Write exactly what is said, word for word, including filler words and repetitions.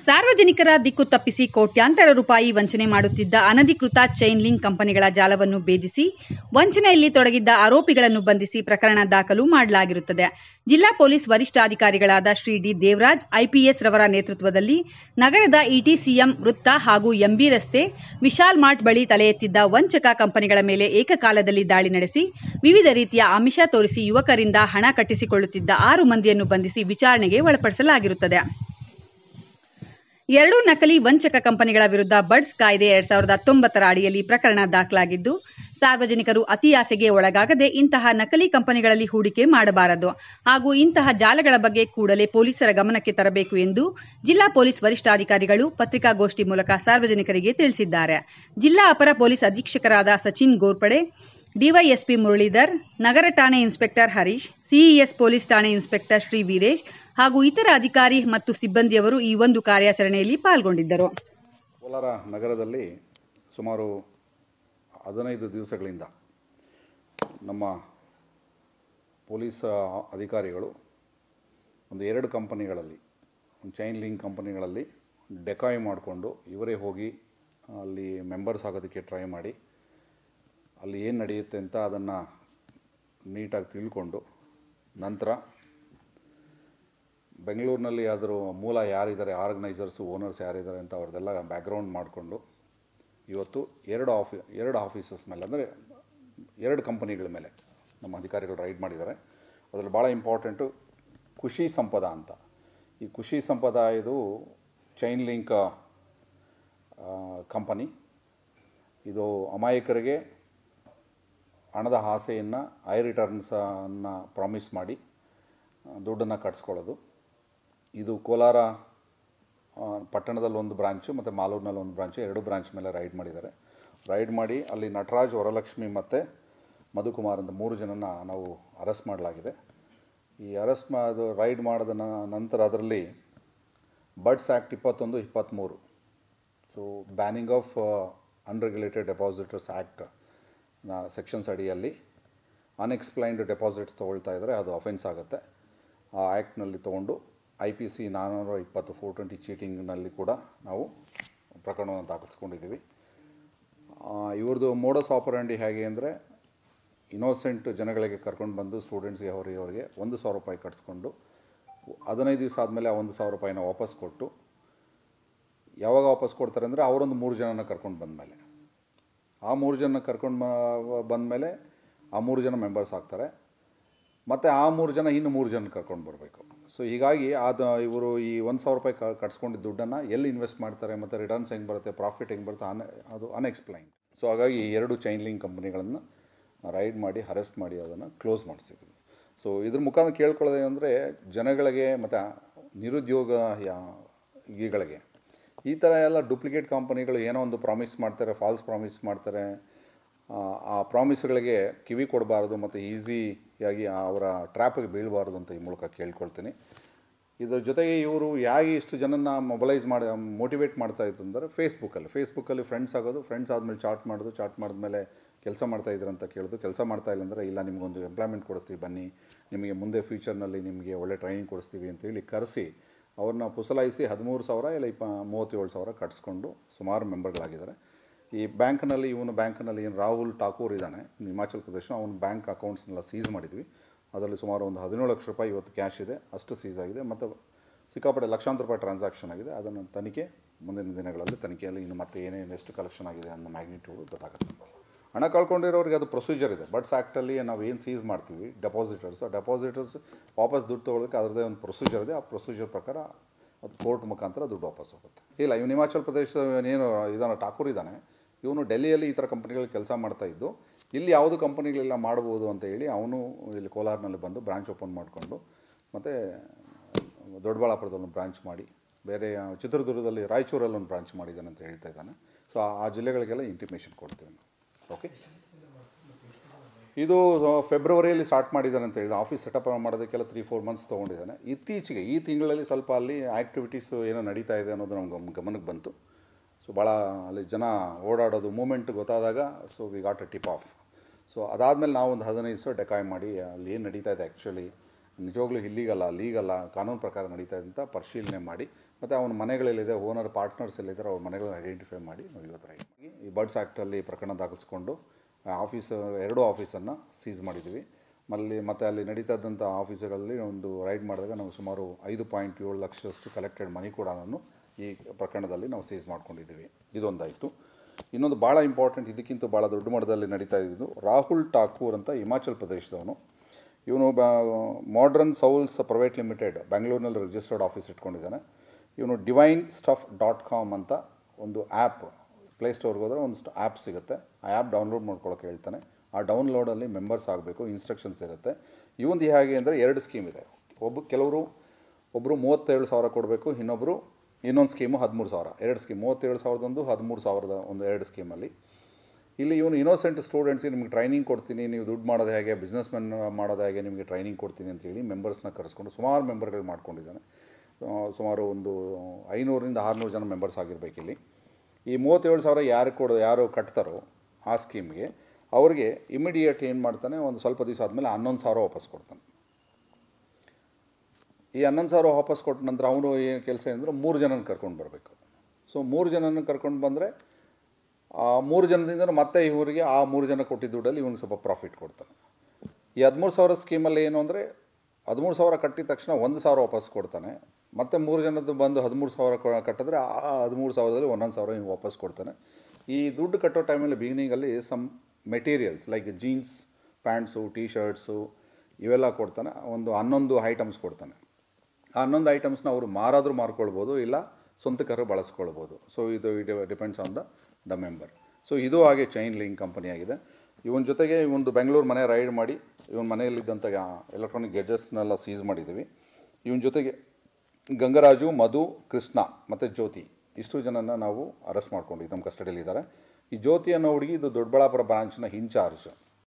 ಸಾರ್ವಜನಿಕರ ದಿಕ್ಕು ತಪ್ಪಿಸಿ ಕೋಟ್ಯಾಂತರ ರೂಪಾಯಿ ವಂಚನೆ ಮಾಡುತ್ತಿದ್ದ ಅನಧಿಕೃತ ಚೈನ್ ಲಿಂಕ್ ಕಂಪನಿಗಳ ಜಾಲವನ್ನು ಭೇದಿಸಿ ವಂಚನೆಯಲ್ಲಿ ತೊಡಗಿದ್ದ ಆರೋಪಿಗಳನ್ನು ಬಂಧಿಸಿ ಪ್ರಕರಣ ದಾಖಲು ಮಾಡಲಾಗಿರುತ್ತದೆ. ಜಿಲ್ಲಾ ಪೊಲೀಸ್ ವರಿಷ್ಠಾಧಿಕಾರಿಗಳಾದ ಶ್ರೀ ಡಿ ದೇವರಾಜ್ ಐಪಿಎಸ್ ರವರ ನೇತೃತ್ವದಲ್ಲಿ ನಗರದ ಇಟಿಸಿಎಂ ವೃತ್ತ ಹಾಗೂ ಎಂಬಿ ರಸ್ತೆ ವಿಶಾಲ್ ಮಾರ್ಟ್ ಬಳಿ ತಲೆ ಎತ್ತಿದ್ದ ವಂಚಕ ಕಂಪನಿಗಳ ಮೇಲೆ ಏಕಕಾಲದಲ್ಲಿ ದಾಳಿ ನಡೆಸಿ ವಿವಿಧ ರೀತಿಯ ಆಮಿಷ ತೋರಿಸಿ ಯುವಕರಿಂದ ಹಣ ಕಟ್ಟಿಸಿಕೊಳ್ಳುತ್ತಿದ್ದ ಆರು ಮಂದಿಯನ್ನು ಬಂಧಿಸಿ ವಿಚಾರಣೆಗೆ ಒಳಪಡಿಸಲಾಗಿರುತ್ತದೆ. ಎರಡು ನಕಲಿ ವಂಚಕ ಕಂಪನಿಗಳ ವಿರುದ್ಧ ಬಡ್ಸ್ ಕಾಯ್ದೆ ಎರಡ್ ಸಾವಿರದ ಹತ್ತೊಂಬತ್ತರ ಅಡಿಯಲ್ಲಿ ಪ್ರಕರಣ ದಾಖಲಾಗಿದ್ದು, ಸಾರ್ವಜನಿಕರು ಅತಿಯಾಸೆಗೆ ಒಳಗಾಗದೆ ಇಂತಹ ನಕಲಿ ಕಂಪನಿಗಳಲ್ಲಿ ಹೂಡಿಕೆ ಮಾಡಬಾರದು ಹಾಗೂ ಇಂತಹ ಜಾಲಗಳ ಬಗ್ಗೆ ಕೂಡಲೇ ಪೊಲೀಸರ ಗಮನಕ್ಕೆ ತರಬೇಕು ಎಂದು ಜಿಲ್ಲಾ ಪೊಲೀಸ್ ವರಿಷ್ಠಾಧಿಕಾರಿಗಳು ಪತ್ರಿಕಾಗೋಷ್ಠಿ ಮೂಲಕ ಸಾರ್ವಜನಿಕರಿಗೆ ತಿಳಿಸಿದ್ದಾರೆ. ಜಿಲ್ಲಾ ಅಪರ ಪೊಲೀಸ್ ಅಧೀಕ್ಷಕರಾದ ಸಚಿನ್ ಘೋರ್ಪಡೆ, ಡಿವೈಎಸ್ಪಿ ಮುರಳೀಧರ್, ನಗರ ಠಾಣೆ ಇನ್ಸ್ಪೆಕ್ಟರ್ ಹರೀಶ್, ಸಿಇಎಸ್ ಪೊಲೀಸ್ ಠಾಣೆ ಇನ್ಸ್ಪೆಕ್ಟರ್ ಶ್ರೀ ವೀರೇಶ್ ಹಾಗೂ ಇತರ ಅಧಿಕಾರಿ ಮತ್ತು ಸಿಬ್ಬಂದಿಯವರು ಈ ಒಂದು ಕಾರ್ಯಾಚರಣೆಯಲ್ಲಿ ಪಾಲ್ಗೊಂಡಿದ್ದರು. ಕೋಲಾರ ನಗರದಲ್ಲಿ ಸುಮಾರು ಹದಿನೈದು ದಿವಸಗಳಿಂದ ನಮ್ಮ ಪೊಲೀಸ್ ಅಧಿಕಾರಿಗಳು ಒಂದು ಎರಡು ಕಂಪನಿಗಳಲ್ಲಿ, ಒಂದು ಚೈನ್ ಲಿಂಕ್ ಕಂಪನಿಗಳಲ್ಲಿ ಡೆಕಾಯ್ ಮಾಡಿಕೊಂಡು ಇವರೇ ಹೋಗಿ ಅಲ್ಲಿ ಮೆಂಬರ್ಸ್ ಆಗೋದಕ್ಕೆ ಟ್ರೈ ಮಾಡಿ ಅಲ್ಲಿ ಏನು ನಡೆಯುತ್ತೆ ಅಂತ ಅದನ್ನು ನೀಟಾಗಿ ತಿಳ್ಕೊಂಡು ನಂತರ ಬೆಂಗಳೂರಿನಲ್ಲಿ ಅದರ ಮೂಲ ಯಾರಿದ್ದಾರೆ, ಆರ್ಗನೈಸರ್ಸು, ಓನರ್ಸ್ ಯಾರಿದ್ದಾರೆ ಅಂತ ಅವ್ರದ್ದೆಲ್ಲ ಬ್ಯಾಕ್ಗ್ರೌಂಡ್ ಮಾಡಿಕೊಂಡು ಇವತ್ತು ಎರಡು ಆಫಿ ಎರಡು ಆಫೀಸಸ್ ಮೇಲೆ, ಅಂದರೆ ಎರಡು ಕಂಪನಿಗಳ ಮೇಲೆ ನಮ್ಮ ಅಧಿಕಾರಿಗಳು ರೈಡ್ ಮಾಡಿದ್ದಾರೆ. ಅದರಲ್ಲಿ ಭಾಳ ಇಂಪಾರ್ಟೆಂಟು ಖುಷಿ ಸಂಪದ ಅಂತ. ಈ ಖುಷಿ ಸಂಪದ ಇದು ಚೈನ್ ಲಿಂಕ್ ಕಂಪನಿ. ಇದು ಅಮಾಯಕರಿಗೆ ಹಣದ ಆಸೆಯನ್ನು, ಐ ರಿಟರ್ನ್ಸನ್ನು ಪ್ರಾಮಿಸ್ ಮಾಡಿ ದುಡ್ಡನ್ನು ಕಟ್ಸ್ಕೊಳ್ಳೋದು. ಇದು ಕೋಲಾರ ಪಟ್ಟಣದಲ್ಲಿ ಒಂದು ಬ್ರಾಂಚು ಮತ್ತು ಮಾಲೂರಿನಲ್ಲಿ ಒಂದು ಬ್ರಾಂಚು, ಎರಡು ಬ್ರಾಂಚ್ ಮೇಲೆ ರೈಡ್ ಮಾಡಿದ್ದಾರೆ. ರೈಡ್ ಮಾಡಿ ಅಲ್ಲಿ ನಟರಾಜ್, ವರಲಕ್ಷ್ಮಿ ಮತ್ತು ಮಧುಕುಮಾರ್ ಅಂತ ಮೂರು ಜನನ ನಾವು ಅರೆಸ್ಟ್ ಮಾಡಲಾಗಿದೆ. ಈ ಅರೆಸ್ಟ್ ಮಾಡೋದು ರೈಡ್ ಮಾಡಿದ ನಂತರ ಅದರಲ್ಲಿ ಬಡ್ಸ್ ಆ್ಯಕ್ಟ್ ಇಪ್ಪತ್ತೊಂದು ಇಪ್ಪತ್ತ್ಮೂರು, so banning of unregulated depositors act ನ ಸೆಕ್ಷನ್ಸ್ ಅಡಿಯಲ್ಲಿ ಅನ್ಎಕ್ಸ್ಪ್ಲೈನ್ಡ್ ಡೆಪಾಸಿಟ್ಸ್ ತೊಗೊಳ್ತಾ ಇದ್ದರೆ ಅದು ಅಫೆನ್ಸ್ ಆಗುತ್ತೆ. ಆ ಆ್ಯಕ್ಟ್ನಲ್ಲಿ ತೊಗೊಂಡು ಐ ಪಿ ಸಿ ನಾನ್ನೂರ ಇಪ್ಪತ್ತು ಫೋರ್ ಟ್ವೆಂಟಿ ಚೀಟಿಂಗ್ನಲ್ಲಿ ಕೂಡ ನಾವು ಪ್ರಕರಣವನ್ನು ದಾಖಲಿಸ್ಕೊಂಡಿದ್ದೀವಿ. ಇವ್ರದ್ದು ಮೋಡಸ್ ಆಪರಂಡಿ ಹೇಗೆ ಅಂದರೆ, ಇನ್ನೋಸೆಂಟ್ ಜನಗಳಿಗೆ ಕರ್ಕೊಂಡು ಬಂದು ಸ್ಟೂಡೆಂಟ್ಸ್ಗೆ ಅವರಿಗೆ ಅವರಿಗೆ ಒಂದು ಸಾವಿರ ರೂಪಾಯಿ ಕಟ್ಸ್ಕೊಂಡು ಹದಿನೈದು ದಿವಸ ಆದಮೇಲೆ ಆ ಒಂದು ಸಾವಿರ ರೂಪಾಯಿನ ವಾಪಸ್ ಕೊಟ್ಟು, ಯಾವಾಗ ವಾಪಸ್ ಕೊಡ್ತಾರೆ ಅಂದರೆ ಅವರೊಂದು ಮೂರು ಜನನ ಕರ್ಕೊಂಡು ಬಂದಮೇಲೆ, ಆ ಮೂರು ಜನ ಕರ್ಕೊಂಡು ಬಂದಮೇಲೆ ಆ ಮೂರು ಜನ ಮೆಂಬರ್ಸ್ ಆಗ್ತಾರೆ. ಮತ್ತು ಆ ಮೂರು ಜನ ಇನ್ನು ಮೂರು ಜನ ಕರ್ಕೊಂಡು ಬರಬೇಕು. ಸೊ ಹೀಗಾಗಿ ಅದು ಇವರು ಈ ಒಂದು ಸಾವಿರ ರೂಪಾಯಿ ಕಟ್ಸ್ಕೊಂಡಿದ್ದ ದುಡ್ಡನ್ನು ಎಲ್ಲಿ ಇನ್ವೆಸ್ಟ್ ಮಾಡ್ತಾರೆ ಮತ್ತು ರಿಟರ್ನ್ಸ್ ಹೆಂಗೆ ಬರುತ್ತೆ, ಪ್ರಾಫಿಟ್ ಹೆಂಗೆ ಬರುತ್ತೆ, ಅನ್ ಅದು ಅನ್ಎಕ್ಸ್ಪ್ಲೈನ್ಡ್. ಸೊ ಹಾಗಾಗಿ ಈ ಎರಡು ಚೈನ್ ಲಿಂಕ್ ಕಂಪ್ನಿಗಳನ್ನು ರೈಡ್ ಮಾಡಿ ಅರೆಸ್ಟ್ ಮಾಡಿ ಅದನ್ನು ಕ್ಲೋಸ್ ಮಾಡಿಸಿದ್ವಿ. ಸೊ ಇದ್ರ ಮುಖಾಂತರ ಕೇಳ್ಕೊಳ್ಳೋದೇ ಅಂದರೆ, ಜನಗಳಿಗೆ ಮತ್ತು ನಿರುದ್ಯೋಗ ಗಳಿಗೆ ಈ ಥರ ಎಲ್ಲ ಡೂಪ್ಲಿಕೇಟ್ ಕಂಪನಿಗಳು ಏನೋ ಒಂದು ಪ್ರಾಮಿಸ್ ಮಾಡ್ತಾರೆ, ಫಾಲ್ಸ್ ಪ್ರಾಮಿಸ್ ಮಾಡ್ತಾರೆ. ಆ ಪ್ರಾಮಿಸ್ಗಳಿಗೆ ಕಿವಿ ಕೊಡಬಾರ್ದು ಮತ್ತು ಈಸಿಯಾಗಿ ಅವರ ಟ್ರ್ಯಾಪಿಗೆ ಬೀಳಬಾರ್ದು ಅಂತ ಈ ಮೂಲಕ ಕೇಳ್ಕೊಳ್ತೀನಿ. ಇದರ ಜೊತೆಗೆ ಇವರು ಹೇಗೆ ಇಷ್ಟು ಜನನ ಮೊಬಲೈಸ್ ಮಾಡಿ ಮೋಟಿವೇಟ್ ಮಾಡ್ತಾಯಿತ್ತು ಅಂದರೆ, ಫೇಸ್ಬುಕ್ಕಲ್ಲಿ ಫೇಸ್ಬುಕ್ಕಲ್ಲಿ ಫ್ರೆಂಡ್ಸ್ ಆಗೋದು, ಫ್ರೆಂಡ್ಸ್ ಆದಮೇಲೆ ಚಾಟ್ ಮಾಡೋದು, ಚಾಟ್ ಮಾಡಿದ್ಮೇಲೆ ಕೆಲಸ ಮಾಡ್ತಾಯಿದ್ರು ಅಂತ ಕೇಳೋದು, ಕೆಲಸ ಮಾಡ್ತಾಯಿಲ್ಲ ಅಂದರೆ ಇಲ್ಲ ನಿಮಗೊಂದು ಎಂಪ್ಲಾಯ್ಮೆಂಟ್ ಕೊಡಿಸ್ತೀವಿ ಬನ್ನಿ, ನಿಮಗೆ ಮುಂದೆ ಫ್ಯೂಚರ್ನಲ್ಲಿ ನಿಮಗೆ ಒಳ್ಳೆ ಟ್ರೈನಿಂಗ್ ಕೊಡಿಸ್ತೀವಿ ಅಂತೇಳಿ ಕರೆಸಿ ಅವ್ರನ್ನ ಪುಸಲಾಯಿಸಿ ಹದಿಮೂರು ಸಾವಿರ ಇಲ್ಲ ಇಪ್ಪ ಮೂವತ್ತೇಳು ಸಾವಿರ ಕಟ್ಸ್ಕೊಂಡು ಸುಮಾರು ಮೆಂಬರ್ಗಳಾಗಿದ್ದಾರೆ. ಈ ಬ್ಯಾಂಕ್ನಲ್ಲಿ ಇವನು ಬ್ಯಾಂಕ್ನಲ್ಲಿ ಏನು ರಾಹುಲ್ ಠಾಕೂರ್ ಇದ್ದಾನೆ ಹಿಮಾಚಲ್ ಪ್ರದೇಶ, ಅವನ ಬ್ಯಾಂಕ್ ಅಕೌಂಟ್ಸ್ನೆಲ್ಲ ಸೀಸ್ ಮಾಡಿದ್ವಿ. ಅದರಲ್ಲಿ ಸುಮಾರು ಒಂದು ಹದಿನೇಳು ಲಕ್ಷ ರೂಪಾಯಿ ಇವತ್ತು ಕ್ಯಾಶ್ ಇದೆ, ಅಷ್ಟು ಸೀಸ್ ಆಗಿದೆ. ಮತ್ತು ಸಿಕ್ಕಾಪಟ್ಟೆ ಲಕ್ಷಾಂತರ ರೂಪಾಯಿ ಟ್ರಾನ್ಸಾಕ್ಷನ್ ಆಗಿದೆ. ಅದನ್ನು ತನಿಖೆ ಮುಂದಿನ ದಿನಗಳಲ್ಲಿ ತನಿಖೆಯಲ್ಲಿ ಇನ್ನು ಮತ್ತೆ ಏನೇನು ಎಷ್ಟು ಕಲೆಕ್ಷನ್ ಆಗಿದೆ ಅನ್ನೋ ಮ್ಯಾಗ್ನಿಟ್ಯೂಡ್ ಗೊತ್ತಾಗುತ್ತೆ. ಹಣ ಕಳ್ಕೊಂಡಿರೋರಿಗೆ ಅದು ಪ್ರೊಸೀಜರ್ ಇದೆ. ಬಡ್ಸ್ ಆ್ಯಕ್ಟಲ್ಲಿ ನಾವು ಏನು ಸೀಸ್ ಮಾಡ್ತೀವಿ ಡೆಪಾಸಿಟರ್ಸ್, ಆ ಡೆಪಾಸಿಟರ್ಸ್ ವಾಪಸ್ ದುಡ್ಡು ತೊಗೊಳೋದಕ್ಕೆ ಅದರದ್ದೇ ಒಂದು ಪ್ರೊಸೀಜರ್ ಇದೆ. ಆ ಪ್ರೊಸೀಜರ್ ಪ್ರಕಾರ ಅದು ಕೋರ್ಟ್ ಮುಖಾಂತರ ದುಡ್ಡು ವಾಪಸ್ ಹೋಗುತ್ತೆ. ಇಲ್ಲ, ಇವನು ಹಿಮಾಚಲ್ ಪ್ರದೇಶ ಏನು ಇದಾನ ಠಾಕೂರ್ ಇದ್ದಾನೆ, ಇವನು ಡೆಲ್ಲಿಯಲ್ಲಿ ಈ ಥರ ಕಂಪ್ನಿಗಳಲ್ಲಿ ಕೆಲಸ ಮಾಡ್ತಾಯಿದ್ದು, ಇಲ್ಲಿ ಯಾವುದು ಕಂಪ್ನಿಗಳೆಲ್ಲ ಮಾಡ್ಬೋದು ಅಂತ ಹೇಳಿ ಅವನು ಇಲ್ಲಿ ಕೋಲಾರ್ನಲ್ಲಿ ಬಂದು ಬ್ರಾಂಚ್ ಓಪನ್ ಮಾಡಿಕೊಂಡು, ಮತ್ತು ದೊಡ್ಡಬಳ್ಳಾಪುರದಲ್ಲಿ ಬ್ರಾಂಚ್ ಮಾಡಿ, ಬೇರೆ ಚಿತ್ರದುರ್ಗದಲ್ಲಿ ರಾಯಚೂರಲ್ಲಿ ಒಂದು ಬ್ರಾಂಚ್ ಮಾಡಿದ್ದಾನೆ ಅಂತ ಹೇಳ್ತಾ ಇದ್ದಾನೆ. ಸೊ ಆ ಜಿಲ್ಲೆಗಳಿಗೆಲ್ಲ ಇಂಟಿಮೇಷನ್ ಕೊಡ್ತೀವಿ ನಾವು. ಓಕೆ, ಇದು ಫೆಬ್ರವರಿಯಲ್ಲಿ ಸ್ಟಾರ್ಟ್ ಮಾಡಿದ್ದಾನೆ ಅಂತ ಹೇಳಿದ. ಆಫೀಸ್ ಸೆಟಪ್ ಮಾಡೋದಕ್ಕೆಲ್ಲ ತ್ರೀ ಫೋರ್ ಮಂತ್ಸ್ ತೊಗೊಂಡಿದ್ದಾನೆ. ಇತ್ತೀಚೆಗೆ ಈ ತಿಂಗಳಲ್ಲಿ ಸ್ವಲ್ಪ ಅಲ್ಲಿ ಆ್ಯಕ್ಟಿವಿಟೀಸು ಏನೋ ನಡೀತಾ ಇದೆ ಅನ್ನೋದು ನಮ್ಗೆ ಗಮನಕ್ಕೆ ಬಂತು. ಸೊ ಭಾಳ ಅಲ್ಲಿ ಜನ ಓಡಾಡೋದು ಮೂಮೆಂಟ್ ಗೊತ್ತಾದಾಗ so we got a tip off. So ಅದಾದಮೇಲೆ ನಾವು ಒಂದು ಹದಿನೈದು ದಿವಸ ಡೆಕಾಯ್ ಮಾಡಿ ಅಲ್ಲಿ ಏನು ನಡೀತಾ ಇದೆ ಆ್ಯಕ್ಚುಲಿ ನಿಜವಾಗ್ಲೂ ಇಲ್ಲೀಗಲ್ಲ ಲೀಗಲ್ಲ ಕಾನೂನು ಪ್ರಕಾರ ನಡೀತಾ ಅಂತ ಪರಿಶೀಲನೆ ಮಾಡಿ ಮತ್ತು ಅವನ ಮನೆಗಳಲ್ಲಿದೆ ಓನರ್ ಪಾರ್ಟ್ನರ್ಸ್ ಎಲ್ಲಿದ್ದಾರೆ ಅವ್ರ ಮನೆಗಳನ್ನ ಐಡೆಂಟಿಫೈ ಮಾಡಿ ನಾವು ಇವತ್ತು ರೈಡ್ ಮಾಡಿ ಈ ಬರ್ಡ್ಸ್ ಆ್ಯಕ್ಟಲ್ಲಿ ಪ್ರಕರಣ ದಾಖಲಿಸ್ಕೊಂಡು ಆಫೀಸ್ ಎರಡು ಆಫೀಸನ್ನು ಸೀಸ್ ಮಾಡಿದ್ದೀವಿ. ಮಲ್ಲಿ ಮತ್ತು ಅಲ್ಲಿ ನಡೀತಾ ಇದ್ದಂಥ ಆಫೀಸುಗಳಲ್ಲಿ ಒಂದು ರೈಡ್ ಮಾಡಿದಾಗ ನಾವು ಸುಮಾರು ಐದು ಪಾಯಿಂಟ್ ಏಳು ಲಕ್ಷದಷ್ಟು ಕಲೆಕ್ಟೆಡ್ ಮನಿ ಕೂಡ ನಾನು ಈ ಪ್ರಕರಣದಲ್ಲಿ ನಾವು ಸೀಸ್ ಮಾಡ್ಕೊಂಡಿದ್ದೀವಿ. ಇದೊಂದಾಯಿತು. ಇನ್ನೊಂದು ಭಾಳ ಇಂಪಾರ್ಟೆಂಟ್, ಇದಕ್ಕಿಂತ ಭಾಳ ದೊಡ್ಡ ಮಟ್ಟದಲ್ಲಿ ನಡೀತಾ ಇದ್ದು ರಾಹುಲ್ ಠಾಕೂರ್ ಅಂತ ಹಿಮಾಚಲ್ ಪ್ರದೇಶದವನು. ಇವನು ಬ ಮಾಡ್ರನ್ ಸೌಲ್ಸ್ ಪ್ರೈವೇಟ್ ಲಿಮಿಟೆಡ್ ಬೆಂಗಳೂರಿನಲ್ಲಿ ರಿಜಿಸ್ಟರ್ಡ್ ಆಫೀಸ್ ಇಟ್ಕೊಂಡಿದ್ದಾನೆ. ಇವನು ಡಿವೈನ್ ಸ್ಟಫ್ ಡಾಟ್ ಕಾಮ್ ಅಂತ ಒಂದು ಆ್ಯಪ್ ಪ್ಲೇಸ್ಟೋರ್ಗೆ ಹೋದರೆ ಒಂದು ಆ್ಯಪ್ ಸಿಗುತ್ತೆ. ಆ ಆ್ಯಪ್ ಡೌನ್ಲೋಡ್ ಮಾಡ್ಕೊಳ್ಳೋಕೆ ಹೇಳ್ತಾನೆ. ಆ ಡೌನ್ಲೋಡಲ್ಲಿ ಮೆಂಬರ್ಸ್ ಆಗಬೇಕು, ಇನ್ಸ್ಟ್ರಕ್ಷನ್ಸ್ ಇರುತ್ತೆ. ಇವಂದು ಹೇಗೆ ಅಂದರೆ ಎರಡು ಸ್ಕೀಮ್ ಇದೆ. ಒಬ್ಬ ಕೆಲವರು ಒಬ್ಬರು ಮೂವತ್ತೇಳು ಸಾವಿರ ಕೊಡಬೇಕು, ಇನ್ನೊಬ್ಬರು ಇನ್ನೊಂದು ಸ್ಕೀಮು ಹದಿಮೂರು ಸಾವಿರ. ಎರಡು ಸ್ಕೀಮ್, ಮೂವತ್ತೇಳು ಸಾವಿರದೊಂದು ಹದಿಮೂರು ಸಾವಿರದ ಒಂದು ಎರಡು ಸ್ಕೀಮಲ್ಲಿ. ಇಲ್ಲಿ ಇವನು ಇನ್ನೋಸೆಂಟ್ ಸ್ಟೂಡೆಂಟ್ಸ್ಗೆ ನಿಮಗೆ ಟ್ರೈನಿಂಗ್ ಕೊಡ್ತೀನಿ, ನೀವು ದುಡ್ಡು ಮಾಡೋದು ಹೇಗೆ, ಬಿಸ್ನೆಸ್ ಮೆನ್ ಮಾಡೋದು ಹೇಗೆ, ನಿಮಗೆ ಟ್ರೈನಿಂಗ್ ಕೊಡ್ತೀನಿ ಅಂತೇಳಿ ಮೆಂಬರ್ಸ್ನ ಕರೆಸ್ಕೊಂಡು ಸುಮಾರು ಮೆಂಬರ್ಗಳು ಮಾಡ್ಕೊಂಡಿದ್ದಾನೆ. ಸುಮಾರು ಒಂದು ಐನೂರರಿಂದ ಆರುನೂರು ಜನ ಮೆಂಬರ್ಸ್ ಆಗಿರಬೇಕಿಲ್ಲಿ. ಈ ಮೂವತ್ತೇಳು ಸಾವಿರ ಯಾರು ಕೊಡೋ ಯಾರು ಕಟ್ತಾರೋ ಆ ಸ್ಕೀಮ್ಗೆ ಅವ್ರಿಗೆ ಇಮಿಡಿಯೇಟ್ ಏನು ಮಾಡ್ತಾನೆ, ಒಂದು ಸ್ವಲ್ಪ ದಿವಸ ಆದಮೇಲೆ ಹನ್ನೊಂದು ಸಾವಿರ ವಾಪಸ್ ಕೊಡ್ತಾನೆ. ಈ ಹನ್ನೊಂದು ಸಾವಿರ ವಾಪಸ್ ಕೊಟ್ಟ ನಂತರ ಅವನು ಏನು ಕೆಲಸ ಏನಂದ್ರೆ ಮೂರು ಜನನ ಕರ್ಕೊಂಡು ಬರಬೇಕು. ಸೊ ಮೂರು ಜನನ ಕರ್ಕೊಂಡು ಬಂದರೆ ಆ ಮೂರು ಜನದಿಂದ ಮತ್ತೆ ಇವರಿಗೆ ಆ ಮೂರು ಜನ ಕೊಟ್ಟಿದ್ದ ದುಡ್ಡಲ್ಲಿ ಇವನಿಗೆ ಸ್ವಲ್ಪ ಪ್ರಾಫಿಟ್ ಕೊಡ್ತಾನೆ. ಈ ಹದಿಮೂರು ಸಾವಿರ ಸ್ಕೀಮಲ್ಲಿ ಏನು ಅಂದರೆ ಹದಿಮೂರು ಸಾವಿರ ಕಟ್ಟಿದ ತಕ್ಷಣ ಒಂದು ಸಾವಿರ ವಾಪಸ್ ಕೊಡ್ತಾನೆ. ಮತ್ತು ಮೂರು ಜನದ್ದು ಬಂದು ಹದಿಮೂರು ಸಾವಿರ ಕಟ್ಟಿದ್ರೆ ಆ ಹದಿಮೂರು ಸಾವಿರದಲ್ಲಿ ಒಂದೊಂದು ಸಾವಿರ ಹಿಂಗೆ ವಾಪಸ್ ಕೊಡ್ತಾನೆ. ಈ ದುಡ್ಡು ಕಟ್ಟೋ ಟೈಮಲ್ಲಿ ಬಿಗಿನಿಂಗಲ್ಲಿ some materials like jeans pants T shirts ಇವೆಲ್ಲ ಕೊಡ್ತಾನೆ. ಒಂದು ಹನ್ನೊಂದು ಐಟಮ್ಸ್ ಕೊಡ್ತಾನೆ. ಆ ಹನ್ನೊಂದು ಐಟಮ್ಸ್ನ ಅವರು ಮಾರಾದರೂ ಮಾರ್ಕೊಳ್ಬೋದು, ಇಲ್ಲ ಸ್ವಂತಕ್ಕಾರು ಬಳಸ್ಕೊಳ್ಬೋದು. ಸೊ ಇದು it depends on the the member. So ಇದು ಹಾಗೆ ಚೈನ್ ಲಿಂಕ್ ಕಂಪನಿ ಆಗಿದೆ. ಇವನ ಜೊತೆಗೆ ಇವೊಂದು ಬೆಂಗಳೂರು ಮನೆ ರೈಡ್ ಮಾಡಿ ಇವನ ಮನೆಯಲ್ಲಿದ್ದಂಥ ಎಲೆಕ್ಟ್ರಾನಿಕ್ ಗೆಜೆಟ್ಸ್ನೆಲ್ಲ ಸೀಸ್ ಮಾಡಿದ್ದೀವಿ. ಇವನ ಜೊತೆಗೆ ಗಂಗರಾಜು, ಮಧು, ಕೃಷ್ಣ ಮತ್ತು ಜ್ಯೋತಿ ಇಷ್ಟು ಜನನ ನಾವು ಅರೆಸ್ಟ್ ಮಾಡ್ಕೊಂಡಿದ್ದು ನಮ್ಮ ಕಸ್ಟಡಿಯಲ್ಲಿದ್ದಾರೆ. ಈ ಜ್ಯೋತಿ ಅನ್ನೋ ಹುಡುಗಿ ಇದು ದೊಡ್ಡಬಳ್ಳಾಪುರ ಬ್ರಾಂಚ್ನ ಇನ್ಚಾರ್ಜ್.